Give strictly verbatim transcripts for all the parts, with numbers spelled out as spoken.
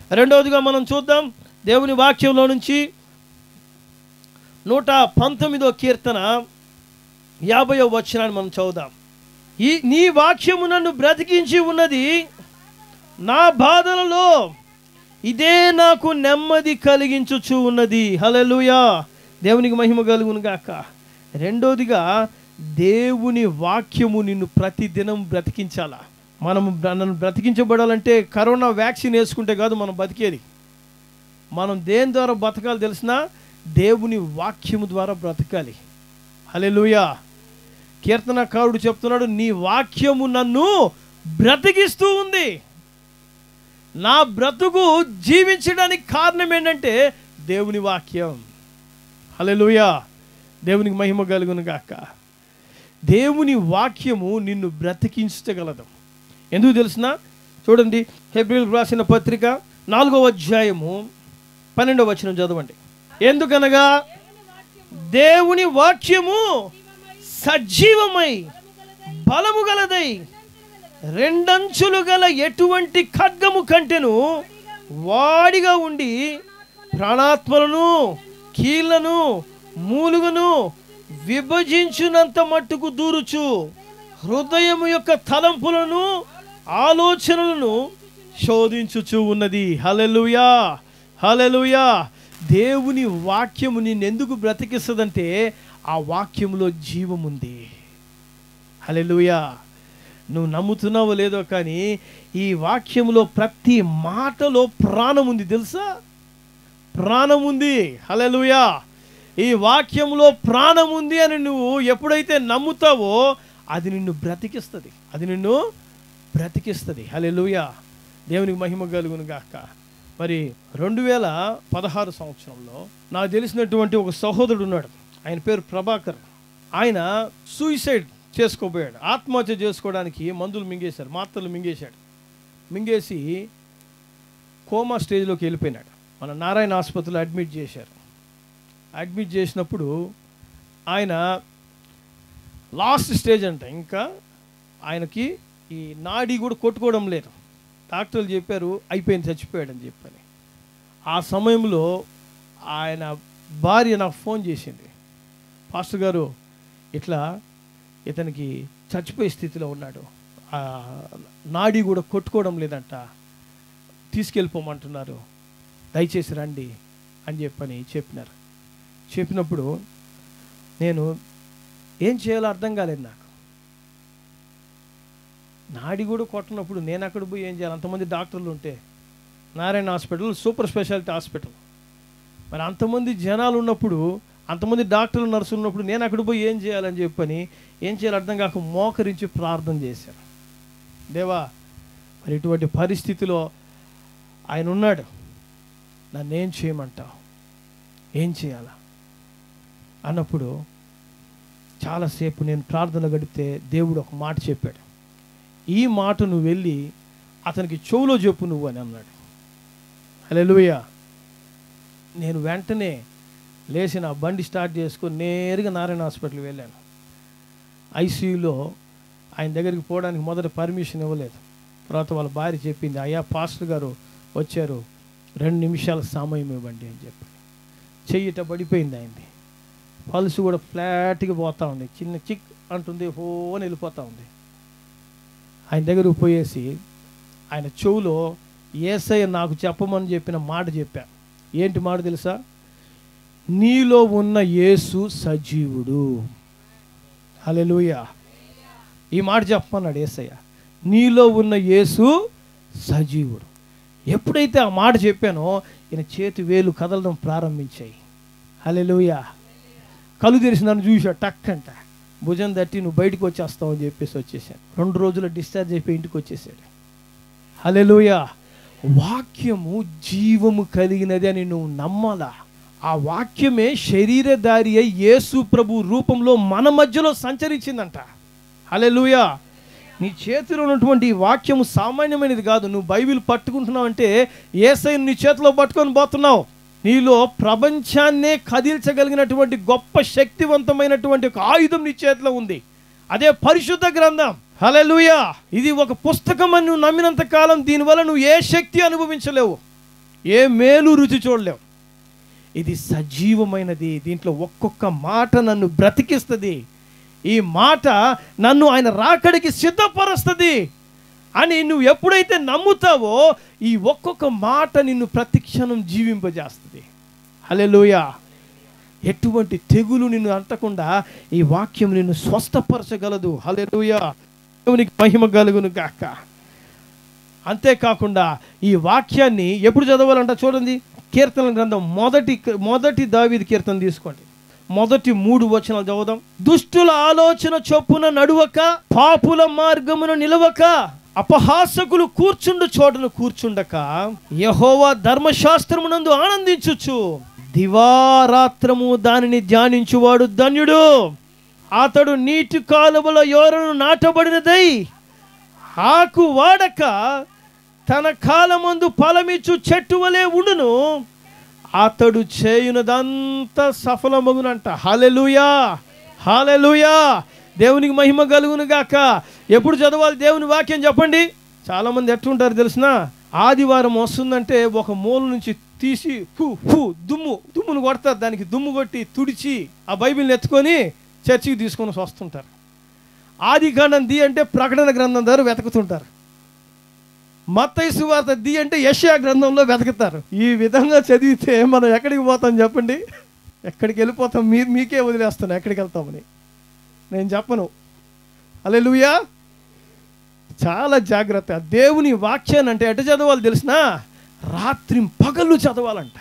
రెండవదిగా మనం చూద్దాం దేవుని వాక్యంలో నుంచి నూట పంతొమ్మిదో కీర్తన యాభైవ వచనాన్ని మనం చదువుదాం. ఈ నీ వాక్యము నన్ను బ్రతికించి ఉన్నది, నా బాధలలో ఇదే నాకు నెమ్మది కలిగించుచు ఉన్నది. హల్లెలూయా, దేవునికి మహిమ కలుగును గాక. రెండోదిగా దేవుని వాక్యము నిన్ను ప్రతిదినం బ్రతికించాలా. మనము నన్ను బ్రతికించబడాలంటే కరోనా వ్యాక్సిన్ వేసుకుంటే కాదు మనం బతికేది. మనం దేని ద్వారా బ్రతకాలి తెలిసినా దేవుని వాక్యము ద్వారా బ్రతకాలి. హల్లెలూయా. కీర్తనకారుడు చెప్తున్నాడు, నీ వాక్యము నన్ను బ్రతికిస్తూ ఉంది. నా బ్రతుకు జీవించడానికి కారణం ఏంటంటే దేవుని వాక్యం. హల్లెలూయా, దేవునికి మహిమ కలుగును గాక. దేవుని వాక్యము నిన్ను బ్రతికించగలదు. ఎందుకు తెలిసిన చూడండి, హెబ్రీయులకు రాసిన పత్రిక నాలుగవ అధ్యాయము పన్నెండవ వచనం చదవండి. ఎందుకనగా దేవుని వాక్యము సజీవమై బలము గలదై రెండంచులు గల ఎటువంటి ఖడ్గము కంటెను వాడిగా ఉండి ప్రాణాత్మలను కీళ్లను మూలుగను విభజించునంత మట్టుకు దూరుచు హృదయము యొక్క తలంపులను ఆలోచనలను శోధించుచు ఉన్నది. హల్లెలూయా, హల్లెలూయా. దేవుని వాక్యము నిన్ను ఎందుకు బ్రతికిస్తుందంటే ఆ వాక్యములో జీవం ఉంది. హల్లెలూయా. నువ్వు నమ్ముతున్నావో లేదో కానీ ఈ వాక్యములో ప్రతి మాటలో ప్రాణం ఉంది, తెలుసా? ప్రాణం ఉంది. హల్లెలూయా. ఈ వాక్యంలో ప్రాణం ఉంది అని నువ్వు ఎప్పుడైతే నమ్ముతావో అది నిన్ను బ్రతికిస్తుంది, అది నిన్ను బ్రతికిస్తుంది. హల్లెలూయా, దేవునికి మహిమ కలుగును గాక. మరి రెండు వేల పదహారు సంవత్సరంలో నాకు తెలిసినటువంటి ఒక సహోదరుడు ఉన్నాడు. ఆయన పేరు ప్రభాకర్. ఆయన సూసైడ్ చేసుకోబోయాడు. ఆత్మహత్య చేసుకోవడానికి మందులు మింగేశాడు, మాత్రలు మింగేశాడు. మింగేసి కోమా స్టేజ్లోకి వెళ్ళిపోయినాడు. మన నారాయణ ఆసుపత్రిలో అడ్మిట్ చేశారు. అడ్మిట్ చేసినప్పుడు ఆయన లాస్ట్ స్టేజ్ అంట, ఇంకా ఆయనకి ఈ నాడి కూడా కొట్టుకోవడం లేదు. డాక్టర్లు చెప్పారు అయిపోయింది, చచ్చిపోయాడని చెప్పని. ఆ సమయంలో ఆయన భార్య నాకు ఫోన్ చేసింది, పాస్టర్ గారు ఇట్లా ఇతనికి చచ్చిపోయే స్థితిలో ఉన్నాడు, నాడి కూడా కొట్టుకోవడం లేదంట, తీసుకెళ్ళిపోమంటున్నారు, దయచేసి రండి అని చెప్పని చెప్పినారు. చెప్పినప్పుడు నేను ఏం చేయాలో అర్థం కాలేదు. నాకు నాడి కూడా కొట్టినప్పుడు నేను అక్కడ పోయి ఏం చేయాలి? అంతమంది డాక్టర్లు ఉంటే, Narayana hospital super speciality hospital, మరి అంతమంది జనాలు ఉన్నప్పుడు, అంతమంది డాక్టర్లు నర్సులు ఉన్నప్పుడు నేను అక్కడ పోయి ఏం చేయాలని చెప్పని ఏం చేయాలి అర్థం కాక మోకరించి ప్రార్థన చేశాను. దేవా, మరి ఇటువంటి పరిస్థితిలో ఆయన ఉన్నాడు, నన్ను ఏం చేయమంటావు, ఏం చేయాలా అన్నప్పుడు చాలాసేపు నేను ప్రార్థన గడిపితే దేవుడు ఒక మాట చెప్పాడు. ఈ మాట నువ్వు వెళ్ళి అతనికి చెవులో చెప్పు నువ్వు అని అన్నాడు. హల్లెలూయా. నేను వెంటనే లేచి నా బండి స్టార్ట్ చేసుకొని నేరుగా నారాయణ హాస్పిటల్కి వెళ్ళాను. ఐసీయూలో ఆయన దగ్గరికి పోవడానికి మొదట పర్మిషన్ ఇవ్వలేదు. తర్వాత వాళ్ళ భార్య చెప్పింది, అయ్యా పాస్టర్ గారు వచ్చారు, రెండు నిమిషాల సమయం ఇవ్వండి అని చెప్పి. చెయ్యిట పడిపోయింది ఆయనది. పల్స్ కూడా ఫ్లాట్గా పోతూ ఉంది, చిన్న చిక్ అంటుంది, ఫోన్ వెళ్ళిపోతూ ఉంది. ఆయన దగ్గరకు పోయేసి ఆయన చెవులో యేసయ్య నాకు చెప్పమని చెప్పిన మాట చెప్పా. ఏంటి మాట తెలుసా? నీలో ఉన్న యేసు సజీవుడు. హల్లెలూయా. ఈ మాట చెప్పమన్నాడు యేసయ్య, నీలో ఉన్న యేసు సజీవుడు. ఎప్పుడైతే ఆ మాట చెప్పానో ఈయన చేతి వేలు కదలడం ప్రారంభించాయి. హల్లెలూయా. కళ్ళు తెరిచి నన్ను చూసా, టక్కంట భుజం తట్టి నువ్వు బయటకు వచ్చేస్తావు అని చెప్పేసి వచ్చేసాను. రెండు రోజులు డిశ్చార్జ్ అయిపోయి ఇంటికి వచ్చేసాడు. హల్లెలూయా. వాక్యము జీవము కలిగినది అని నువ్వు నమ్మాలా. ఆ వాక్యమే శరీరధారి అయి యేసు ప్రభు రూపంలో మన మధ్యలో సంచరించిందంట. హల్లెలూయా. నీ చేతిలో ఉన్నటువంటి వాక్యము సామాన్యమైనది కాదు. నువ్వు బైబిల్ పట్టుకుంటున్నావు అంటే యేసయ్యను నీ చేతిలో పట్టుకొని పోతున్నావు. నీలో ప్రపంచాన్నే కదిల్చగలిగినటువంటి గొప్ప శక్తివంతమైనటువంటి ఒక ఆయుధం నీ చేతిలో ఉంది, అదే పరిశుద్ధ గ్రంథం. హల్లెలూయా. ఇది ఒక పుస్తకం అని నువ్వు నమ్మినంత కాలం దీనివల్ల నువ్వు ఏ శక్తి అనుభవించలేవు. ఏ మేలు రుచి చూడలేం. ఇది సజీవమైనది, దీంట్లో ఒక్కొక్క మాట నన్ను బ్రతికిస్తుంది, ఈ మాట నన్ను ఆయన రాకడికి సిద్ధపరుస్తుంది అని నువ్వు ఎప్పుడైతే నమ్ముతావో ఈ ఒక్కొక్క మాట నిన్ను ప్రతిక్షణం జీవింపజేస్తుంది. హల్లెలూయా. ఎటువంటి తెగులు నిన్ను అంటకుండా ఈ వాక్యం నిన్ను స్వస్థపరచగలదు. హల్లెలూయా. దేవునికి మహిమ కలుగును గాక. అంతేకాకుండా ఈ వాక్యాన్ని ఎప్పుడు చదవాలంట చూడండి, కీర్తన గ్రంథం మొదటి మొదటి దావీదు కీర్తన తీసుకోండి, మొదటి మూడు వచనాలు చదువుదాం. దుష్టుల ఆలోచన చొప్పున నడువక, పాపుల మార్గమును నిలవక, అపహాసకులు కూర్చుండు చోటును కూర్చుండక, యెహోవా ధర్మశాస్త్రమునందు ఆనందించుచు దివారాత్రము దానిని ధ్యానించువాడు ధన్యుడు. అతడు నీటి కాలువల యోరను నాటబడినదై ఆకు వాడక తన కాలమందు ఫలమిచ్చు చెట్టు వలె ఉండును. అతడు చేయునదంతా సఫలమగునంట. హల్లెలూయా, హల్లెలూయా. దేవునికి మహిమ కలుగును గాక. ఎప్పుడు చదవాలి దేవుని వాక్యం చెప్పండి. చాలామంది ఎట్లుంటారు తెలిసిన, ఆదివారం వస్తుందంటే ఒక మూల నుంచి తీసి హూ హూ దుమ్ము దుమ్మును కొడతారు, దానికి దుమ్ము కొట్టి తుడిచి ఆ బైబిల్ని ఎత్తుకొని చర్చికి తీసుకొని వస్తుంటారు. ఆది కాండం ది అంటే ప్రకటన గ్రంథం ద్వారా వెతుకుతుంటారు, మత్తయి సువార్త ది అంటే యెషయా గ్రంథంలో వెతుకుతారు. ఈ విధంగా చదివితే మనం ఎక్కడికి పోతాం చెప్పండి? ఎక్కడికి వెళ్ళిపోతాం? మీరు మీకే వదిలేస్తాను ఎక్కడికి వెళ్తామని, నేను చెప్పను. హల్లెలూయా. చాలా జాగ్రత్త. దేవుని వాక్యాన్ని అంటే ఎట చదవాలి తెలిసిన, రాత్రి పగలు చదవాలంట.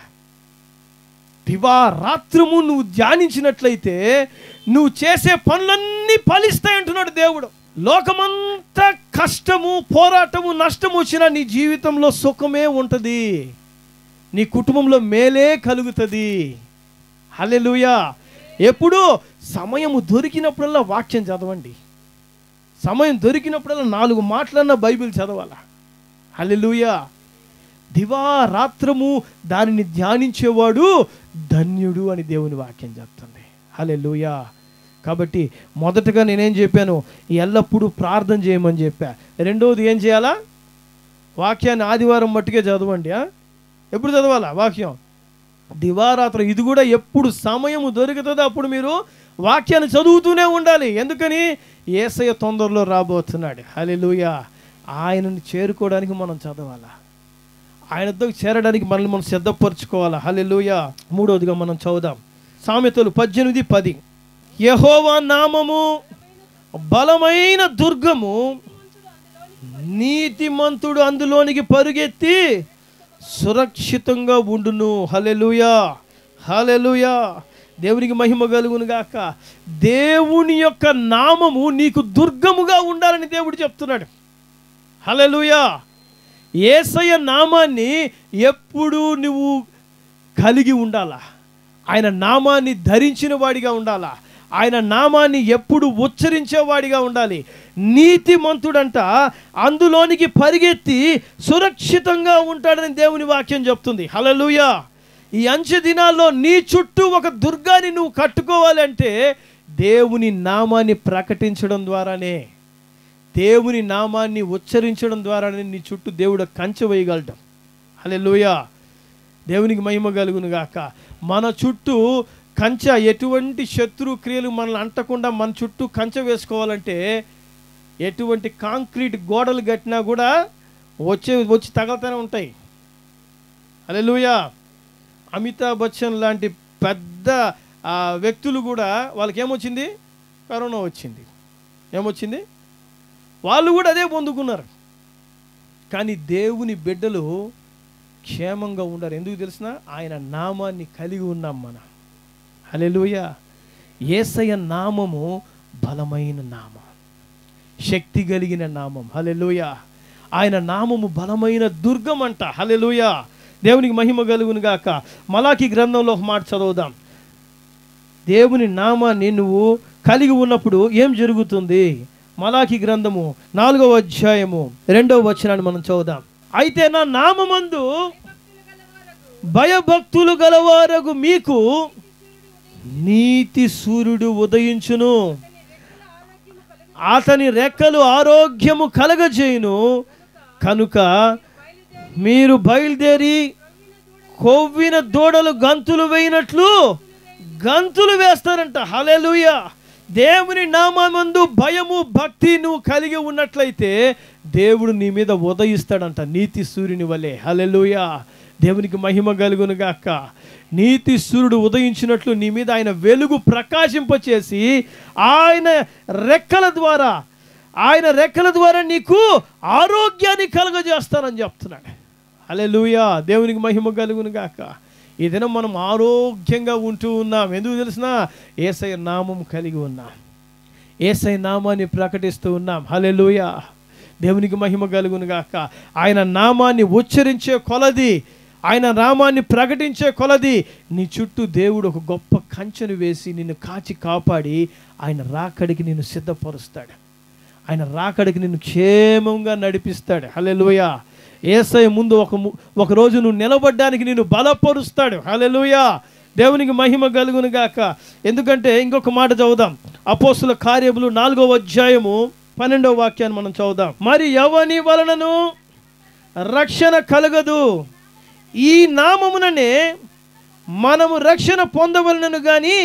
దివా రాత్రము నువ్వు ధ్యానించినట్లయితే నువ్వు చేసే పనులన్నీ ఫలిస్తాయి అంటున్నాడు దేవుడు. లోకమంతా కష్టము, పోరాటము, నష్టము వచ్చినా నీ జీవితంలో సుఖమే ఉంటుంది, నీ కుటుంబంలో మేలే కలుగుతుంది. హల్లెలూయా. ఎప్పుడు సమయము దొరికినప్పుడల్లా వాక్యం చదవండి, సమయం దొరికినప్పుడల్లా నాలుగు మాటలన్నా బైబిల్ చదవాలా. హల్లెలూయా. దివారాత్రము దానిని ధ్యానించేవాడు ధన్యుడు అని దేవుని వాక్యం చెప్తుంది. హల్లెలూయా. కాబట్టి మొదటగా నేనేం చెప్పాను, ఎల్లప్పుడూ ప్రార్థన చేయమని చెప్పా. రెండవది ఏం చేయాలా, వాక్యాన్ని ఆదివారం మట్టుకే చదవండి. ఎప్పుడు చదవాలా వాక్యం? దివారాత్రం. ఇది కూడా ఎప్పుడు సమయము దొరుకుతుందో అప్పుడు మీరు వాక్యాన్ని చదువుతూనే ఉండాలి. ఎందుకని? యేసయ్య తొందరలో రాబోతున్నాడు. హల్లెలూయా. ఆయనను చేరుకోవడానికి మనం చదవాలా, ఆయనతో చేరడానికి మనల్ని మనం సిద్ధపరచుకోవాలా. హల్లెలూయా. మూడవదిగా మనం చదువుదాం సామెతలు పద్దెనిమిది పది. యెహోవా నామము బలమైన దుర్గము, నీతిమంతుడు అందులోనికి పరుగెత్తి సురక్షితంగా ఉండును. హల్లెలూయా, హల్లెలూయా. దేవునికి మహిమ కలుగును గాక. దేవుని యొక్క నామము నీకు దుర్గముగా ఉండాలని దేవుడు చెప్తున్నాడు. హల్లెలూయా. యేసయ్య నామాన్ని ఎప్పుడు నువ్వు కలిగి ఉండాలా, ఆయన నామాన్ని ధరించిన వాడిగా ఉండాలా, ఆయన నామాన్ని ఎప్పుడు ఉచ్చరించేవాడిగా ఉండాలి. నీతిమంతుడంట అందులోనికి పరిగెత్తి సురక్షితంగా ఉంటాడని దేవుని వాక్యం చెప్తుంది. హల్లెలూయా. ఈ అంచె దినాల్లో నీ చుట్టూ ఒక దుర్గాన్ని నువ్వు కట్టుకోవాలంటే దేవుని నామాన్ని ప్రకటించడం ద్వారానే, దేవుని నామాన్ని ఉచ్చరించడం ద్వారానే నీ చుట్టూ దేవుడు కంచె వేయగలటం. హల్లెలూయా. దేవునికి మహిమ కలుగును గాక. మన చుట్టూ కంచె, ఎటువంటి శత్రు క్రియలు మనల్ని అంటకుండా మన చుట్టూ కంచె వేసుకోవాలంటే ఎటువంటి కాంక్రీట్ గోడలు కట్టినా కూడా వచ్చే వచ్చి తగలుతూనే ఉంటాయి. హల్లెలూయా. అమితాబ్ బచ్చన్ లాంటి పెద్ద వ్యక్తులు కూడా వాళ్ళకి ఏమొచ్చింది? కరోనా వచ్చింది. ఏమొచ్చింది? వాళ్ళు కూడా అదే పొందుకున్నారు. కానీ దేవుని బిడ్డలు క్షేమంగా ఉండరు. ఎందుకు తెలిసిన? ఆయన నామాన్ని కలిగి ఉన్నాం మనం. హల్లెలూయా. యేసయ్య నామము బలమైన నామం, శక్తి కలిగిన నామం. హల్లెలూయా. ఆయన నామము బలమైన దుర్గం అంట. హల్లెలూయా. దేవునికి మహిమ కలుగును గాక. మలాకి గ్రంథంలో ఒక మాట చదువుదాం. దేవుని నామాన్ని నువ్వు కలిగి ఉన్నప్పుడు ఏం జరుగుతుంది? మలాకి గ్రంథము నాలుగవ అధ్యాయము రెండవ వచనాన్ని మనం చదువుదాం. అయితే నా నామమందు భయభక్తులు గలవారగు మీకు నీతి సూర్యుడు ఉదయించును, అతని రెక్కలు ఆరోగ్యము కలగజేయును. కనుక మీరు బయలుదేరి కొవ్విన దూడలు గంతులు వేయినట్లు గంతులు వేస్తారంట. హల్లెలూయా. దేవుని నామమందు భయము భక్తి నువ్వు కలిగి ఉన్నట్లయితే దేవుడు నీ మీద ఉదయిస్తాడంట నీతి సూర్యుని వలె. హల్లెలూయా. దేవునికి మహిమ కలుగును గాక. నీతి సూర్యుడు ఉదయించినట్లు నీ మీద ఆయన వెలుగు ప్రకాశింపచేసి ఆయన రెక్కల ద్వారా ఆయన రెక్కల ద్వారా నీకు ఆరోగ్యాన్ని కలుగజేస్తానని చెప్తున్నాడు. హల్లెలూయా. దేవునికి మహిమ కలుగును గాక. ఈ దినం మనం ఆరోగ్యంగా ఉంటూ ఉన్నాం. ఎందుకు తెలిసిన? యేసయ్య నామం కలిగి ఉన్నాం, యేసయ్య నామాన్ని ప్రకటిస్తూ ఉన్నాం. హల్లెలూయా. దేవునికి మహిమ కలుగును గాక. ఆయన నామాన్ని ఉచ్చరించే కొలది, ఆయన నామాన్ని ప్రకటించే కొలది నీ చుట్టూ దేవుడు ఒక గొప్ప కంచెను వేసి నిన్ను కాచి కాపాడి ఆయన రాకడికి నిన్ను సిద్ధపరుస్తాడు. ఆయన రాకడికి నిన్ను క్షేమంగా నడిపిస్తాడు. హల్లెలూయా. యేసయ్య ముందు ఒక ఒక రోజు నువ్వు నిలబడ్డానికి నిన్ను బలపరుస్తాడు. హల్లెలూయా. దేవునికి మహిమ కలుగును గాక. ఎందుకంటే ఇంకొక మాట చదువుదాం. అపోస్తుల కార్యములు నాలుగవ అధ్యాయము పన్నెండవ వాక్యాన్ని మనం చదువుదాం. మరి ఎవని వలనను రక్షణ కలగదు, ఈ నామముననే మనము రక్షణ పొందవలనను గాని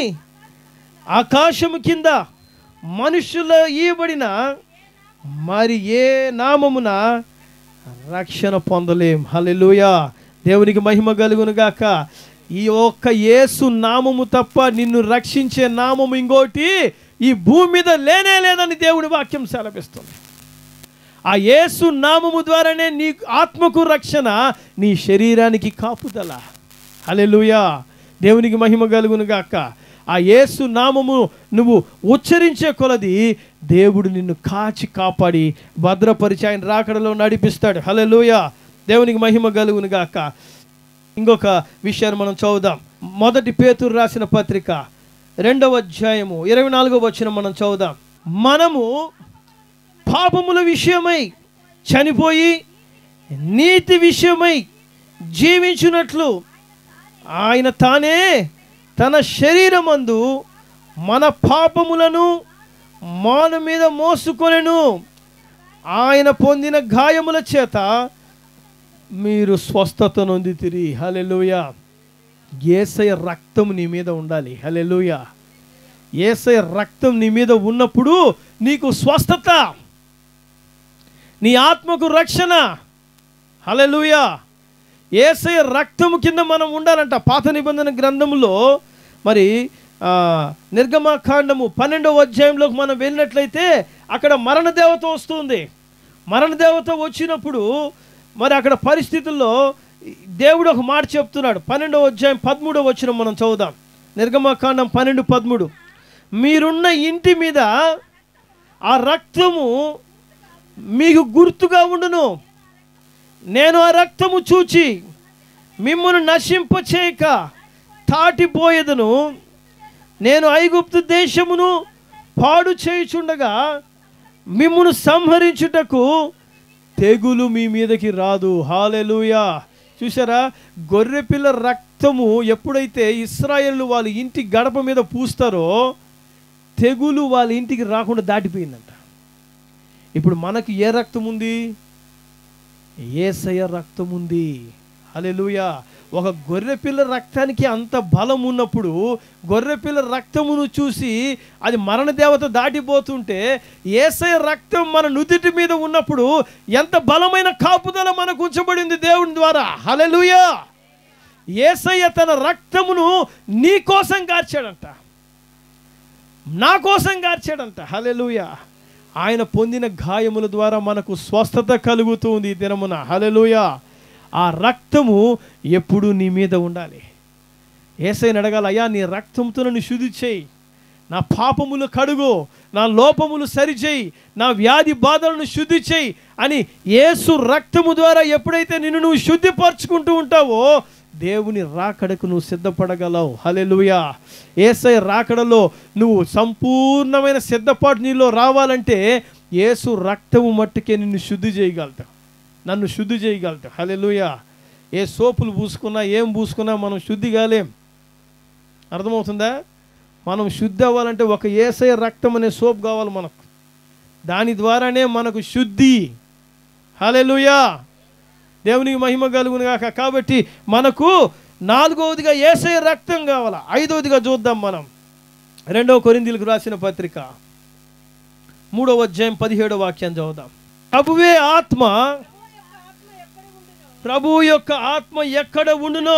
ఆకాశము కింద మనుషుల ఇవ్వబడిన మరి ఏ నామమున రక్షణ పొందలేం. హల్లెలూయా. దేవునికి మహిమ కలుగును గాక. ఈ ఒక్క యేసు నామము తప్ప నిన్ను రక్షించే నామము ఇంకోటి ఈ భూమి మీద లేనే లేదని దేవుని వాక్యం సెలవిస్తుంది. ఆ యేసు నామము ద్వారానే నీ ఆత్మకు రక్షణ, నీ శరీరానికి కాపుదల. హల్లెలూయా. దేవునికి మహిమ కలుగును గాక. ఆ యేసు నామము నువ్వు ఉచ్చరించే కొలది దేవుడు నిన్ను కాచి కాపాడి భద్రపరిచి ఆయన రాకడలో నడిపిస్తాడు. హల్లెలూయా. దేవునికి మహిమ కలుగును గాక. ఇంకొక విషయాన్ని మనం చదువుదాం. మొదటి పేతురు రాసిన పత్రిక రెండవ అధ్యాయము ఇరవై నాలుగవ వచనం మనం చదువుదాం. మనము పాపముల విషయమై చనిపోయి నీతి విషయమై జీవించున్నట్లు ఆయన తానే తన శరీరమందు మన పాపములను మన మీద మోసుకొనెను. ఆయన పొందిన గాయముల చేత మీరు స్వస్థత నొందితిరి. హల్లెలూయా. యేసయ్య రక్తం నీ మీద ఉండాలి. హల్లెలూయా. యేసయ్య రక్తం నీ మీద ఉన్నప్పుడు నీకు స్వస్థత, నీ ఆత్మకు రక్షణ. హల్లెలూయా. యేసయ్య రక్తము కింద మనం ఉండాలంట. పాత నిబంధన గ్రంథములో మరి నిర్గమకాండము పన్నెండవ అధ్యాయంలోకి మనం వెళ్ళినట్లయితే అక్కడ మరణ దేవత వస్తుంది. మరణ దేవత వచ్చినప్పుడు మరి అక్కడ పరిస్థితుల్లో దేవుడు ఒక మాట చెప్తున్నాడు. పన్నెండవ అధ్యాయం పదమూడవ వచనం మనం చదువుదాం. నిర్గమకాండం పన్నెండు పదమూడు. మీరున్న ఇంటి మీద ఆ రక్తము మీకు గుర్తుగా ఉండును. నేను ఆ రక్తము చూచి మిమ్మల్ని నశింపచేయక తాటిపోయేదను. నేను ఐగుప్తు దేశమును పాడు చేయుచుండగా మిమ్మును సంహరించుటకు తెగులు మీ మీదకి రాదు. హల్లెలూయా. చూసారా, గొర్రెపిల్ల రక్తము ఎప్పుడైతే ఇశ్రాయేలు వాళ్ళ ఇంటి గడప మీద పూస్తారో తెగులు వాళ్ళ ఇంటికి రాకుండా దాటిపోయిందంట. ఇప్పుడు మనకి ఏ రక్తం ఉంది? యేసయ్య రక్తం ఉంది. హల్లెలూయా. ఒక గొర్రెపిల్ల రక్తానికి అంత బలం ఉన్నప్పుడు గొర్రెపిల్ల రక్తమును చూసి అది మరణ దేవత దాటిపోతుంటే యేసయ్య రక్తం మన నుదిటి మీద ఉన్నప్పుడు ఎంత బలమైన కాపుదల మనకు ఉంచబడింది దేవుని ద్వారా. హల్లెలూయా. యేసయ్య తన రక్తమును నీ కోసం గార్చాడంట, నా కోసం గార్చాడంట. హల్లెలూయా. ఆయన పొందిన గాయముల ద్వారా మనకు స్వస్థత కలుగుతుంది ఈ దినమున. హల్లెలూయా. ఆ రక్తము ఎప్పుడు నీ మీద ఉండాలి. యేసయ్యని అడగాలి, అయ్యా నీ రక్తంతో నన్ను శుద్ధి చేయి, నా పాపములు కడుగు, నా లోపములు సరిచేయి, నా వ్యాధి బాధలను శుద్ధి చేయి అని యేసు రక్తము ద్వారా ఎప్పుడైతే నిన్ను నువ్వు శుద్ధిపరచుకుంటూ ఉంటావో దేవుని రాకడకు నువ్వు సిద్ధపడగలవు. హల్లెలూయా. యేసయ్య రాకడలో నువ్వు సంపూర్ణమైన సిద్ధపాటు నీలో రావాలంటే యేసు రక్తము మట్టుకే నిన్ను శుద్ధి చేయగలుగుతావు, నన్ను శుద్ధి చేయగలుగుతావు. హల్లెలూయా. ఏ సోపులు పూసుకున్నా ఏం పూసుకున్నా మనం శుద్ధి కాలేం. అర్థమవుతుందా? మనం శుద్ధి అవ్వాలంటే ఒక యేసయ్య రక్తం అనే సోప్ కావాలి మనకు. దాని ద్వారానే మనకు శుద్ధి. హల్లెలూయా. దేవునికి మహిమ కలుగును గాక. కాబట్టి మనకు నాలుగవదిగా యేసయ్య రక్తం కావాలా. ఐదవదిగా చూద్దాం మనం రెండవ కొరింథీయులకు రాసిన పత్రిక మూడవ అధ్యాయం పదిహేడవ వాక్యం చదువుదాం. ప్రభువే ఆత్మ, ప్రభు యొక్క ఆత్మ ఎక్కడ ఉండునో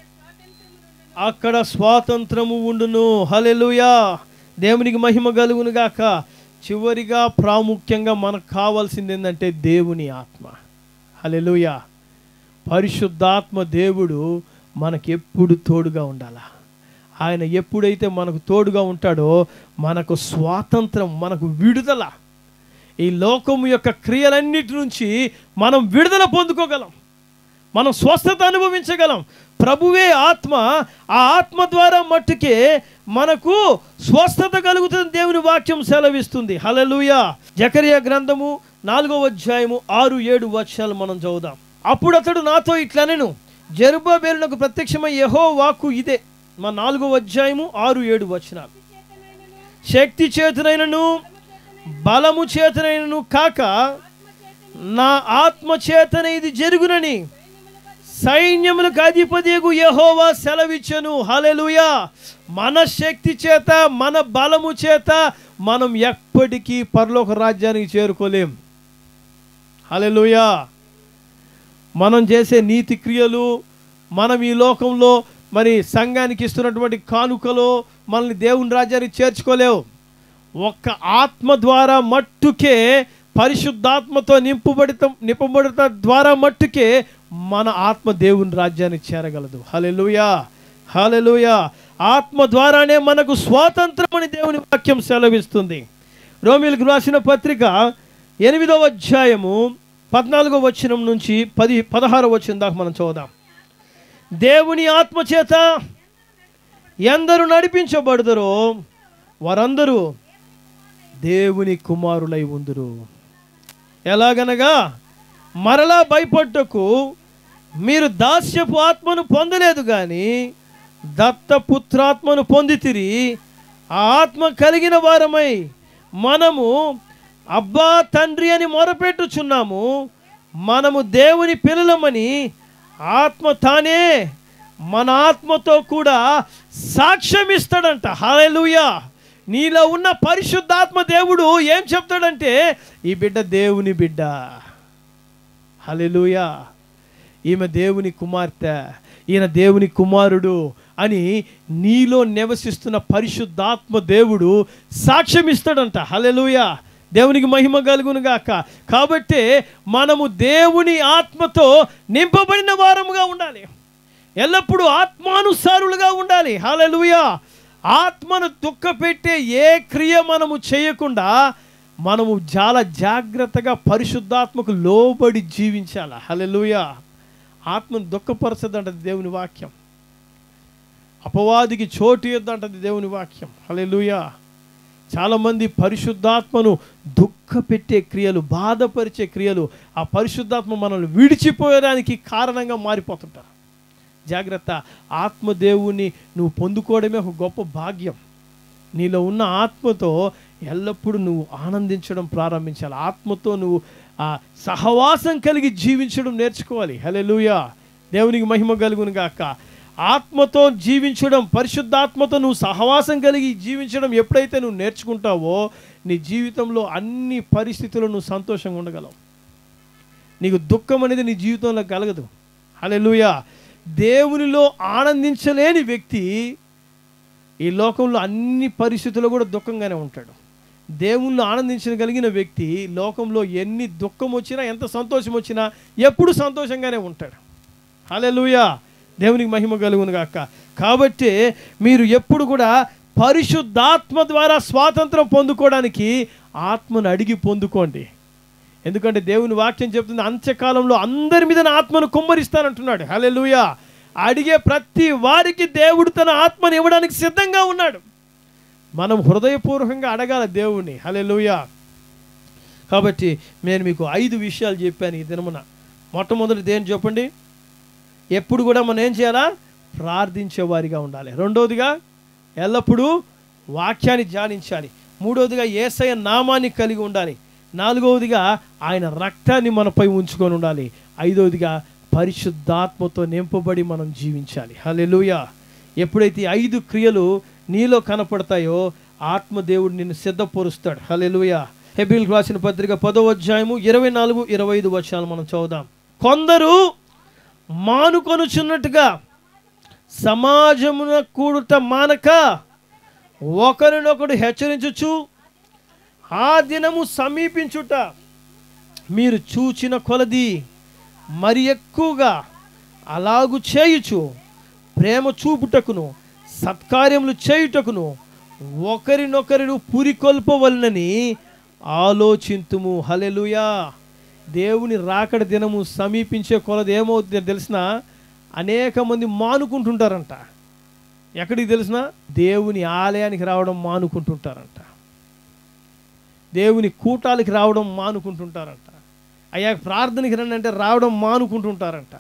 అక్కడ స్వాతంత్రము ఉండును. హల్లెలూయా, దేవునికి మహిమ కలుగును గాక. చివరిగా ప్రాముఖ్యంగా మనకు కావాల్సింది ఏంటంటే దేవుని ఆత్మ. హల్లెలూయా, పరిశుద్ధాత్మ దేవుడు మనకు ఎప్పుడు తోడుగా ఉండాలా. ఆయన ఎప్పుడైతే మనకు తోడుగా ఉంటాడో మనకు స్వాతంత్రం, మనకు విడుదల, ఈ లోకము యొక్క క్రియలన్నిటి నుంచి మనం విడుదల పొందుకోగలం, మనం స్వస్థత అనుభవించగలం. ప్రభువే ఆత్మ, ఆ ఆత్మ ద్వారా మట్టుకే మనకు స్వస్థత కలుగుతుంది, దేవుని వాక్యం సెలవిస్తుంది. హల్లెలూయా. జకరియా గ్రంథము నాలుగవ అధ్యాయము ఆరు ఏడు వచనాలు మనం చదువుదాం. అప్పుడు అతడు నాతో ఇట్లనెను, జెరుబ్బాబెలునకు ప్రత్యక్షమై యెహోవా వాక్కు ఇదే. మా నాలుగవ అధ్యాయము ఆరు ఏడు వచనాలు. శక్తి చేతనైనను బలము చేతనైనను కాక నా ఆత్మ చేతన ఇది జరుగునని సైన్యములకు అధిపతియగు యెహోవా సెలవిచ్చెను. హల్లెలూయా. మన శక్తి చేత, మన బలము చేత మనం ఎప్పటికీ పరలోక రాజ్యానికి చేరుకోలేం. హల్లెలూయా. మనం చేసే నీతి క్రియలు, మనం ఈ లోకంలో మరి సంఘానికి ఇస్తున్నటువంటి కానుకలు మనల్ని దేవుని రాజ్యానికి చేర్చుకోలేవు. ఒక్క ఆత్మ ద్వారా మట్టుకే, పరిశుద్ధాత్మతో నింపబడిత నింపబడిత ద్వారా మట్టుకే మన ఆత్మ దేవుని రాజ్యానికి చేరగలదు. హల్లెలూయా, హల్లెలూయా. ఆత్మ ద్వారానే మనకు స్వాతంత్రం అని దేవుని వాక్యం సెలవిస్తుంది. రోమీయులకు రాసిన పత్రిక ఎనిమిదవ అధ్యాయము పద్నాలుగో వచనం నుంచి పది పదహారో వచనం దాకా మనం చూద్దాం. దేవుని ఆత్మ చేత ఎందరు నడిపించబడుదరో వారందరూ దేవుని కుమారులై ఉందురు. ఎలాగనగా మరలా భయపడ్డకు మీరు దాస్యపు ఆత్మను పొందలేదు కానీ దత్తపుత్రాత్మను పొందితిరి. ఆ ఆత్మ కలిగిన వారమై మనము అబ్బా తండ్రి అని మొరపెట్టుచున్నాము. మనము దేవుని పిల్లలమని ఆత్మ తానే మన ఆత్మతో కూడా సాక్ష్యం ఇస్తాడంట. హల్లెలూయా. నీలో ఉన్న పరిశుద్ధాత్మ దేవుడు ఏం చెప్తాడంటే, ఈ బిడ్డ దేవుని బిడ్డ, హల్లెలూయా, ఈమె దేవుని కుమార్తె, ఈయన దేవుని కుమారుడు అని నీలో నివసిస్తున్న పరిశుద్ధాత్మ దేవుడు సాక్ష్యం ఇస్తాడంట. హల్లెలూయా, దేవునికి మహిమ కలుగును గాక. కాబట్టి మనము దేవుని ఆత్మతో నింపబడిన వారముగా ఉండాలి, ఎల్లప్పుడూ ఆత్మానుసారులుగా ఉండాలి. హల్లెలూయా. ఆత్మను దుఃఖపెట్టే ఏ క్రియ మనము చేయకుండా మనము చాలా జాగ్రత్తగా పరిశుద్ధాత్మకు లోబడి జీవించాలి. హల్లెలూయా. ఆత్మను దుఃఖపరచదంటది దేవుని వాక్యం, అపవాదికి చోటు ఇద్దంటది దేవుని వాక్యం. హల్లెలూయా. చాలామంది పరిశుద్ధాత్మను దుఃఖపెట్టే క్రియలు, బాధపరిచే క్రియలు, ఆ పరిశుద్ధాత్మ మనల్ని విడిచిపోయడానికి కారణంగా మారిపోతుంటారు. జాగ్రత్త. ఆత్మదేవుని నువ్వు పొందుకోవడమే ఒక గొప్ప భాగ్యం. నీలో ఉన్న ఆత్మతో ఎల్లప్పుడూ నువ్వు ఆనందించడం ప్రారంభించాలి. ఆత్మతో నువ్వు ఆ సహవాసం కలిగి జీవించడం నేర్చుకోవాలి. హల్లెలూయా, దేవునికి మహిమ కలుగును గాక. ఆత్మతో జీవించడం, పరిశుద్ధాత్మతో నువ్వు సహవాసం కలిగి జీవించడం ఎప్పుడైతే నువ్వు నేర్చుకుంటావో నీ జీవితంలో అన్ని పరిస్థితుల్లో నువ్వు సంతోషంగా ఉండగలవు. నీకు దుఃఖం అనేది నీ జీవితంలో కలగదు. హల్లెలూయా. దేవునిలో ఆనందించలేని వ్యక్తి ఈ లోకంలో అన్ని పరిస్థితుల్లో కూడా దుఃఖంగానే ఉంటాడు. దేవుణ్ణి ఆనందించగలిగిన వ్యక్తి లోకంలో ఎన్ని దుఃఖం వచ్చినా, ఎంత సంతోషం వచ్చినా ఎప్పుడు సంతోషంగానే ఉంటాడు. హల్లెలూయా, దేవునికి మహిమ కలుగును గాక. కాబట్టి మీరు ఎప్పుడు కూడా పరిశుద్ధాత్మ ద్వారా స్వాతంత్రం పొందుకోవడానికి ఆత్మను అడిగి పొందుకోండి. ఎందుకంటే దేవుని వాక్యం చెప్తుంది, అంత్యకాలంలో అందరి మీద ఆత్మను కుమ్మరిస్తానంటున్నాడు. హల్లెలూయా. అడిగే ప్రతి వారికి దేవుడు తన ఆత్మను ఇవ్వడానికి సిద్ధంగా ఉన్నాడు. మనం హృదయపూర్వకంగా అడగాలి దేవుణ్ణి. హల్లెలూయా. కాబట్టి నేను మీకు ఐదు విషయాలు చెప్పాను ఈ దినమున. మొట్టమొదటిది ఏం చెప్పండి? ఎప్పుడు కూడా మనం ఏం చేయాలా? ప్రార్థించేవారిగా ఉండాలి. రెండవదిగా ఎల్లప్పుడూ వాక్యాన్ని ధ్యానించాలి. మూడవదిగా యేసయ్య నామాన్ని కలిగి ఉండాలి. నాలుగవదిగా ఆయన రక్తాన్ని మనపై ఉంచుకొని ఉండాలి. ఐదవదిగా పరిశుద్ధాత్మతో నింపబడి మనం జీవించాలి. హల్లెలూయా. ఎప్పుడైతే ఐదు క్రియలు నీలో కనపడతాయో ఆత్మదేవుడు నిన్ను సిద్ధపరుస్తాడు. హల్లెలూయా. హెబ్రీయులకు రాసిన పత్రిక పదో అధ్యాయము ఇరవై నాలుగు ఇరవై ఐదు వచనాలు మనం చదువుదాం. కొందరు మానుకొనుచున్నట్టుగా సమాజమున కూడుట మానక ఒకరినొకడు హెచ్చరించుచు ఆ దినము సమీపించుట మీరు చూచిన కొలది మరి ఎక్కువగా అలాగు చేయుచు ప్రేమ చూపుటకును సత్కార్యములు చేయుటకును ఒకరినొకరు పురికొల్పవలనని ఆలోచింతుము. హల్లెలూయా. దేవుని రాకడ దినము సమీపించే కొలది ఏమవుతుంది తెలిసిన? అనేక మంది మానుకుంటుంటారంట. ఎక్కడికి తెలిసిన? దేవుని ఆలయానికి రావడం మానుకుంటుంటారంట. దేవుని కూటాలకి రావడం మానుకుంటుంటారంట. అయ్యా ప్రార్థనకి రండి అంటే రావడం మానుకుంటుంటారంట.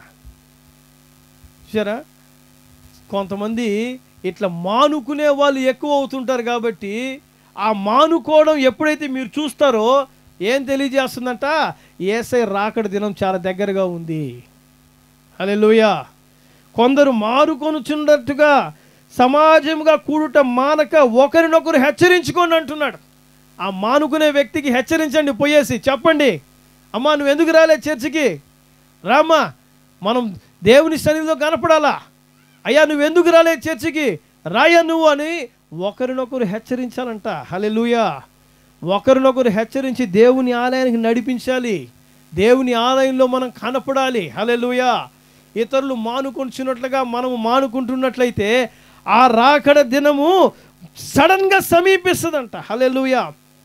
చూసారా? కొంతమంది ఇట్లా మానుకునే వాళ్ళు ఎక్కువ అవుతుంటారు. కాబట్టి ఆ మానుకోవడం ఎప్పుడైతే మీరు చూస్తారో ఏం తెలియజేస్తుందంట? యేసయ్య రాకడ దినం చాలా దగ్గరగా ఉంది. హల్లెలూయా. కొందరు మారుకొనుచున్నట్టుగా సమాజంగా కూడుట మానక ఒకరినొకరు హెచ్చరించుకోండి అంటున్నాడు. ఆ మానుకునే వ్యక్తికి హెచ్చరించండి, పోయేసి చెప్పండి, అమ్మా నువ్వు ఎందుకు రాలే చర్చికి? రామ్మా, మనం దేవుని సన్నిధిలో కనపడాలా. అయ్యా నువ్వు ఎందుకు రాలే చర్చికి? రాయా నువ్వు అని ఒకరినొకరు హెచ్చరించాలంట. హల్లెలూయా. ఒకరినొకరు హెచ్చరించి దేవుని ఆలయానికి నడిపించాలి. దేవుని ఆలయంలో మనం కనపడాలి. హల్లెలూయా. ఇతరులు మానుకుంటున్నట్లుగా మనము మానుకుంటున్నట్లయితే ఆ రాకడ దినము సడన్గా సమీపిస్తుందంట. హల్లెలూయా.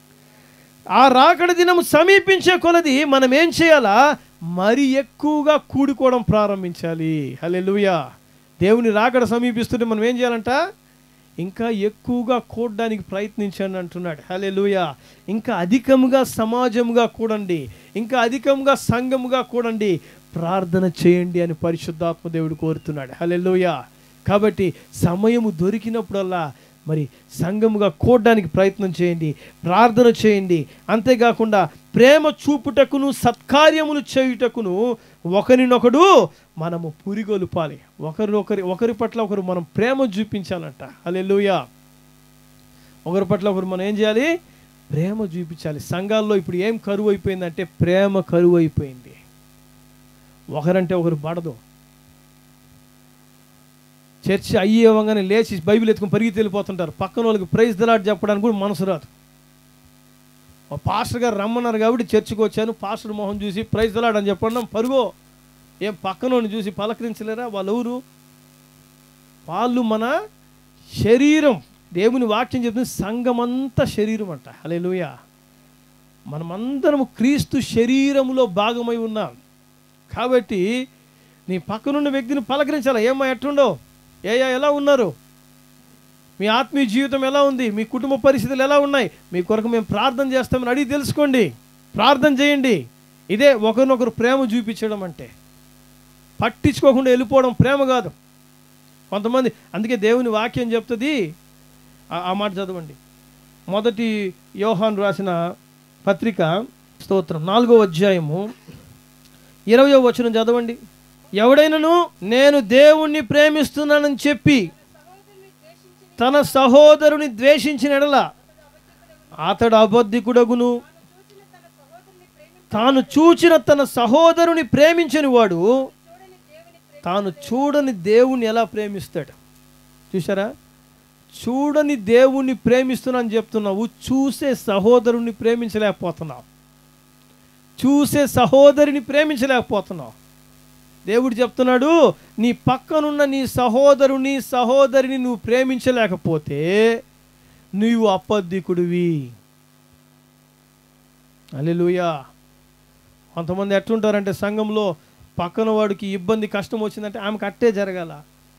ఆ రాకడ దినము సమీపించే కొలది మనం ఏం చేయాలా? మరి ఎక్కువగా కూడుకోవడం ప్రారంభించాలి. హల్లెలూయా. దేవుని రాకడ సమీపిస్తుంటే మనం ఏం చేయాలంట? ఇంకా ఎక్కువగా కూడడానికి ప్రయత్నించండి అంటున్నాడు. హల్లెలూయా. ఇంకా అధికంగా సమాజంగా కూడండి, ఇంకా అధికంగా సంఘముగా కూడండి, ప్రార్థన చేయండి అని పరిశుద్ధాత్మ దేవుడు కోరుతున్నాడు. హల్లెలూయా. కాబట్టి సమయము దొరికినప్పుడల్లా మరి సంఘముగా కూడడానికి ప్రయత్నం చేయండి, ప్రార్థన చేయండి. అంతేకాకుండా ప్రేమ చూపుటకును సత్కార్యములు చేయుటకును ఒకరినొకడు మనము పురిగొలుపాలి. ఒకరినొకరి ఒకరి పట్ల ఒకరు మనం ప్రేమ చూపించాలంట. హల్లెలూయా. ఒకరి పట్ల ఒకరు మనం ఏం చేయాలి? ప్రేమ చూపించాలి. సంఘాల్లో ఇప్పుడు ఏం కరువు అయిపోయిందంటే ప్రేమ కరువు అయిపోయింది. ఒకరంటే ఒకరు పడదు. చర్చి అయ్యేవంగానే లేచి బైబిల్ ఎత్తుకుని పరిగెత్తి వెళ్ళిపోతుంటారు. పక్కన వాళ్ళకి ప్రైజ్ ది లార్డ్ చెప్పడానికి కూడా మనసు రాదు. మా పాస్టర్ గారు రమ్మన్నారు కాబట్టి చర్చికి వచ్చాను, పాస్టర్ మొహం చూసి ప్రైజ్ ది లార్డ్ అని చెప్పడం పరుగో. ఏం పక్కనోని చూసి పలకరించలేరా? వాళ్ళు ఎవరు? వాళ్ళు మన శరీరం. దేవుని వాక్యం చెప్తుంది సంఘమంతా శరీరం అంట. హల్లెలూయా. మనమందరం క్రీస్తు శరీరములో భాగమై ఉన్నాం. కాబట్టి నీ పక్కనున్న వ్యక్తిని పలకరించాలా. ఏమో ఎట్టుండో, ఏయా ఎలా ఉన్నారు, మీ ఆత్మీయ జీవితం ఎలా ఉంది, మీ కుటుంబ పరిస్థితులు ఎలా ఉన్నాయి, మీ కొరకు మేము ప్రార్థన చేస్తామని అడిగి తెలుసుకోండి, ప్రార్థన చేయండి. ఇదే ఒకరినొకరు ప్రేమ చూపించడం అంటే. పట్టించుకోకుండా వెళ్ళిపోవడం ప్రేమ కాదు. కొంతమంది అందుకే దేవుని వాక్యం చెప్తుంది, ఆ మాట చదవండి. మొదటి యోహాను రాసిన పత్రిక స్తోత్రం నాలుగో అధ్యాయము ఇరవయో వచనం చదవండి. ఎవడైనను నేను దేవుణ్ణి ప్రేమిస్తున్నానని చెప్పి తన సహోదరుని ద్వేషించిన ఎడల అతడు అబద్ధికుడగును. తాను చూచిన తన సహోదరుని ప్రేమించని వాడు తాను చూడని దేవుణ్ణి ఎలా ప్రేమిస్తాడు? చూసారా? చూడని దేవుణ్ణి ప్రేమిస్తున్నాను చెప్తున్నావు, చూసే సహోదరుని ప్రేమించలేకపోతున్నావు, చూసే సహోదరిని ప్రేమించలేకపోతున్నావు. దేవుడు చెప్తున్నాడు, నీ పక్కనున్న నీ సహోదరుని సహోదరిని నువ్వు ప్రేమించలేకపోతే నువ్వు అబద్ధికుడివి. హల్లెలూయా. కొంతమంది ఎట్లుంటారంటే సంఘంలో పక్కన వాడికి ఇబ్బంది కష్టం వచ్చిందంటే ఆమెకు అట్టే జరగాల.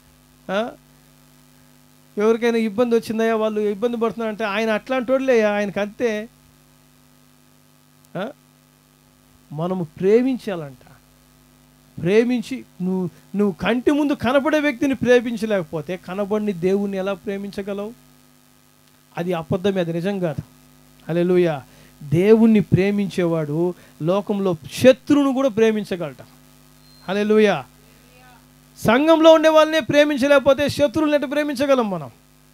ఎవరికైనా ఇబ్బంది వచ్చిందయ్యా, వాళ్ళు ఇబ్బంది పడుతున్నారంటే ఆయన అట్లాంటి వాడులే, ఆయనకు అంతే. మనము ప్రేమించాలంట. ప్రేమించి నువ్వు నువ్వు కంటి ముందు కనపడే వ్యక్తిని ప్రేమించలేకపోతే కనబడిని దేవుణ్ణి ఎలా ప్రేమించగలవు? అది అబద్ధమే, అది నిజం కాదు. హల్లెలూయా. దేవుణ్ణి ప్రేమించేవాడు లోకంలో శత్రువును కూడా ప్రేమించగలట. హల్లెలూయా. సంఘంలో ఉండే వాళ్ళనే ప్రేమించలేకపోతే శత్రువులను ఎట్లా ప్రేమించగలం మనం?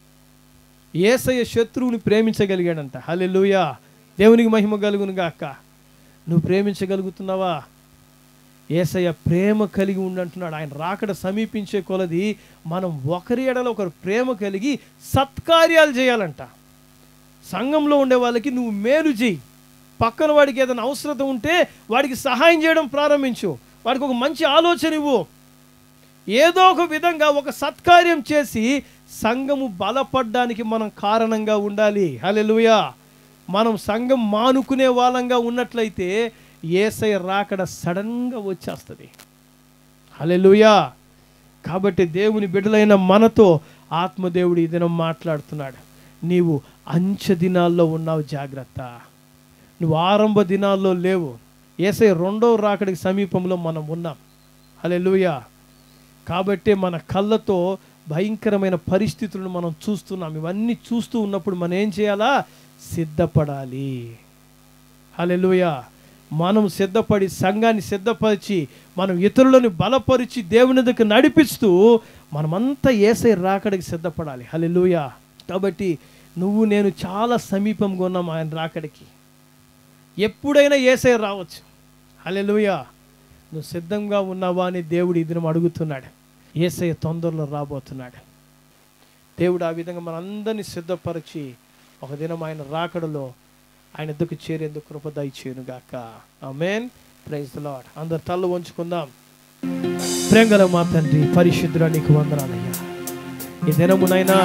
యేసయ్య శత్రువుని ప్రేమించగలిగాడంట. హల్లెలూయా. దేవునికి మహిమ కలుగును గాక. నువ్వు ప్రేమించగలుగుతున్నావా? యేసయ్య ప్రేమ కలిగి ఉండంటున్నాడు. ఆయన రాకడ సమీపించే కొలది మనం ఒకరి ఎడల ఒకరు ప్రేమ కలిగి సత్కార్యాలు చేయాలంట. సంఘంలో ఉండే వాళ్ళకి నువ్వు మేలు చేయి. పక్కన వాడికి ఏదైనా అవసరత ఉంటే వాడికి సహాయం చేయడం ప్రారంభించు. వాడికి ఒక మంచి ఆలోచన ఇవ్వు. ఏదో ఒక విధంగా ఒక సత్కార్యం చేసి సంఘము బలపడడానికి మనం కారణంగా ఉండాలి. హల్లెలూయా. మనం సంఘం మానుకునే వాళ్ళంగా ఉన్నట్లయితే యేసయ్య రాకడ సడన్గా వచ్చేస్తుంది. హల్లెలూయా. కాబట్టి దేవుని బిడ్డలైన మనతో ఆత్మదేవుడు ఈ దినం మాట్లాడుతున్నాడు. నీవు అంచె దినాల్లో ఉన్నావు, జాగ్రత్త. నువ్వు ఆరంభ దినాల్లో లేవు. యేసయ్య రెండో రాకడికి సమీపంలో మనం ఉన్నాం. హల్లెలూయా. కాబట్టి మన కళ్ళతో భయంకరమైన పరిస్థితులను మనం చూస్తున్నాం. ఇవన్నీ చూస్తూ ఉన్నప్పుడు మనం ఏం చేయాలా? సిద్ధపడాలి. హల్లెలూయా. మనం సిద్ధపడి సంఘాన్ని సిద్ధపరిచి మనం ఇతరులను బలపరిచి దేవుని దగ్గర నడిపిస్తూ మనమంతా యేసయ్య రాకడికి సిద్ధపడాలి. హల్లెలూయా. కాబట్టి నువ్వు నేను చాలా సమీపంగా ఉన్నాం ఆయన రాకడికి. ఎప్పుడైనా యేసయ్య రావచ్చు. హల్లెలూయా. నువ్వు సిద్ధంగా ఉన్నావా అని దేవుడు ఈ దినం అడుగుతున్నాడు. యేసయ్య తొందరలో రాబోతున్నాడు. దేవుడు ఆ విధంగా మనందరినీ సిద్ధపరిచి ఒక దినం ఆయన రాకడలో ఆయన ఎద్దుకు చేరేందుకు కృప దయచేయునుగాక. ఆమేన్. Praise the Lord. అందరు తల్లు వంచుకుందాం. ప్రేమగల మా తండ్రి పరిశుద్ధుడా, నీకు వందనాలయ్యా. ఈ దినమునైనా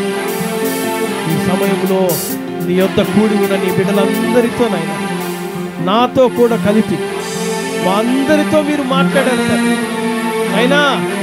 ఈ సమయంలో నీ యొద్ద కూడి ఉన్న నీ బిడ్డలందరితోనైనా నాతో కూడా కలిపి మా అందరితో మీరు మాట్లాడారు తండ్రి. అయినా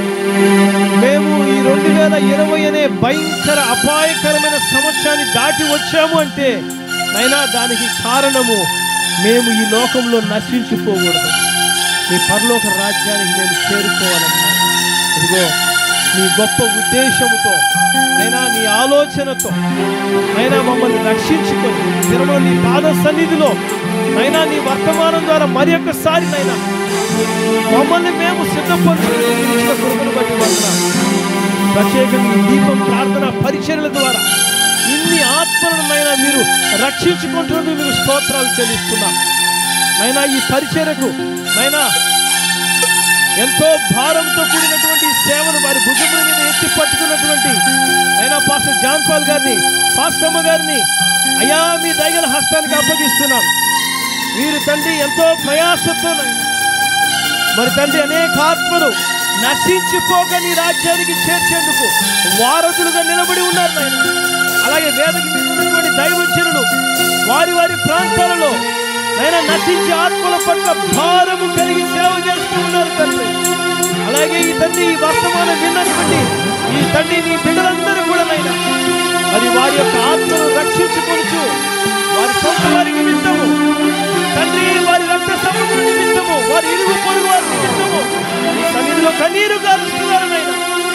మేము ఈ రెండు వేల ఇరవై అనే భయంకర అపాయకరమైన సంవత్సరాన్ని దాటి వచ్చాము అంటే అయినా దానికి కారణము మేము ఈ లోకంలో నశించిపోకూడదు, నీ పరలోక రాజ్యానికి మేము చేరుకోవాలన్నా. ఇదిగో నీ గొప్ప ఉద్దేశముతో అయినా నీ ఆలోచనతో అయినా మమ్మల్ని రక్షించుకొని తిరుమల నీ పాద సన్నిధిలో అయినా నీ వర్తమానం ద్వారా మరి ఒక్కసారి నైనా మమ్మల్ని మేము సిద్ధపరుచుకున్న కృపను బట్టి వందనాలు. ప్రత్యేకంగా ఈ దీపం ప్రార్థన పరిచర్యల ద్వారా ఇన్ని ఆత్మలనైనా మీరు రక్షించుకుంటున్నందుకు మీరు స్తోత్రాలు చెల్లిస్తున్నాం. అయినా ఈ పరిచర్యకు అయినా ఎంతో భారంతో కూడినటువంటి సేవను వారి భుజముల మీద ఎత్తి పట్టుకున్నటువంటి అయినా పాస్టర్ జాన్ పాల్ గారిని, పాస్టమ్మ గారిని అయ్యా మీ దయగల హస్తానికి అప్పగిస్తున్నాం. వీరు తండ్రి ఎంతో ప్రయాసంతో మరి తండ్రి అనేక ఆత్మలు నశించిపోక నీ రాజ్యానికి చేర్చేందుకు వారధులుగా నిలబడి ఉన్నారు నాయన. అలాగే వేదిక మీద ఉన్నటువంటి దైవజనులు వారి వారి ప్రాంతాలలో ఆయన నశించి ఆత్మల పట్ల భారము కలిగి సేవ చేస్తూ ఉన్నారు తండ్రి. అలాగే ఈ తండ్రి ఈ వర్తమానం విన్నటువంటి ఈ తండ్రి నీ బిడ్డలందరూ కూడా నైనా మరి వారి యొక్క ఆత్మను రక్షించుకొనుచు వారి సొంత వారి నిమిత్తము తండ్రి వారి రక్త సంబంధం నిమిత్తము వారి ఇరుగు పొరుగు వారి నిమిత్తము ఈ సన్నిధిలో కన్నీరు గారుస్తున్నారు నాయన.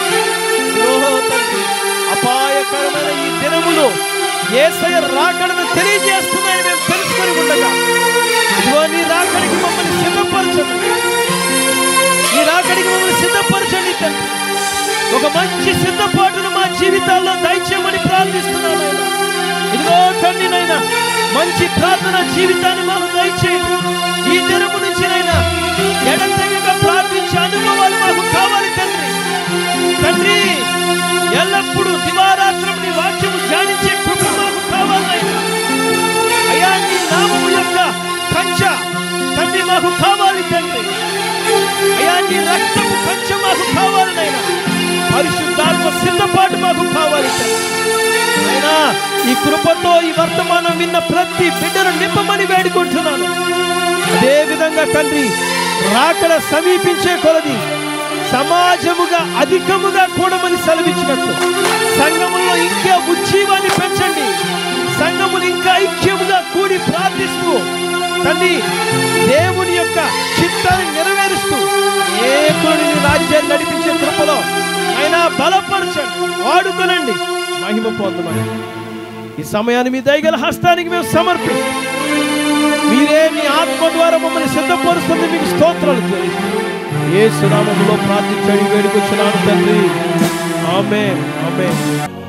తండ్రి అపాయకరమైన ఈ దినములు యేసయ్య రాకడను తెలియజేస్తున్నాయని మేము తెలుసుకొని ఉండగా ఇదిగో నీ రాకడికి మమ్మల్ని సిద్ధపరచండి, నీ రాకడికి మమ్మల్ని సిద్ధపరచండి తండ్రి. ఒక మంచి సిద్ధపాటును మా జీవితాల్లో దయచేయమని ప్రార్థిస్తున్నాను. ఇదిగో తండ్రి నైనా మంచి ప్రార్థన జీవితాన్ని మాకు దయచేయండి. ఈ దినము నుంచి నైనా ఎడతెగక ప్రార్థించే అనుభవాలు మాకు కావాలి తండ్రి. తండ్రి ఎల్లప్పుడూ దివారాత్రం నీ వాక్యము ధ్యానించే కృప మాకు కావాలైనా. అయ్యా నీ నామము యొక్క కంచ తండ్రి మాకు కావాలి తండ్రి. అయ్యా నీ రక్తము కంచ మాకు కావాలనైనా. పరిశుద్ధాత్మ సిద్ధపాటు మాకు కావాలి తండ్రి. అయినా ఈ కృపతో ఈ వర్తమానం విన్న ప్రతి బిడ్డను నింపమని వేడుకుంటున్నాను. అదే విధంగా తండ్రి రాకడ సమీపించే కొలది సమాజముగా అధికముగా కూడమని సెలవిచ్చినట్లు సంఘములో ఇంకా ఉజ్జీవాన్ని పెంచండి. సంఘములు ఇంకా ఐక్యముగా కూడి ప్రార్థిస్తూ తండ్రి దేవుని యొక్క చిత్తాన్ని నెరవేరుస్తూ ఏకుని రాజ్యాన్ని నడిపించే కృపలో అయినా బలపరచండి, వాడుకొనండి, మహిమ పొందమని ఈ సమయాన్ని మీ దయగల హస్తానికి మేము సమర్పిస్తాం. మీరే మీ ఆత్మ ద్వారా మమ్మల్ని సిద్ధపరుస్తుంది. మీకు స్తోత్రాలు చెల్లిస్తున్నాం. యేసు నామములో ప్రార్థించి వేడుకొచ్చున్నాను తండ్రి. ఆమేన్, ఆమేన్.